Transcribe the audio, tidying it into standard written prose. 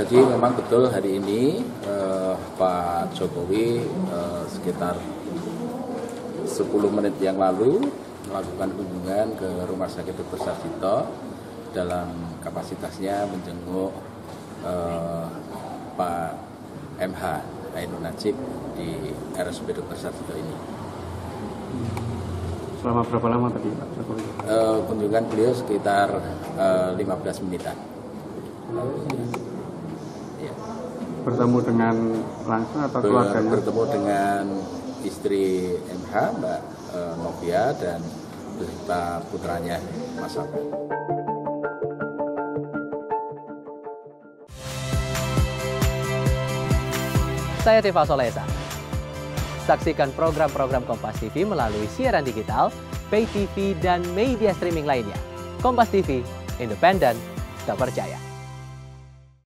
Jadi memang betul hari ini Pak Jokowi sekitar 10 menit yang lalu melakukan kunjungan ke Rumah Sakit Dr. Sarjito dalam kapasitasnya menjenguk Pak MH Ainun Najib di RSUD Dr. Sarjito ini. Selama berapa lama tadi Pak Jokowi? Kunjungan beliau sekitar 15 menitan. Ya. Bertemu dengan langsung atau keluarganya? Bertemu dengan istri MH, Mbak Novia, dan beserta putranya Mas Abel. Saya Tifa Solesa. Saksikan program-program Kompas TV melalui siaran digital, pay TV, dan media streaming lainnya. Kompas TV, independen, terpercaya.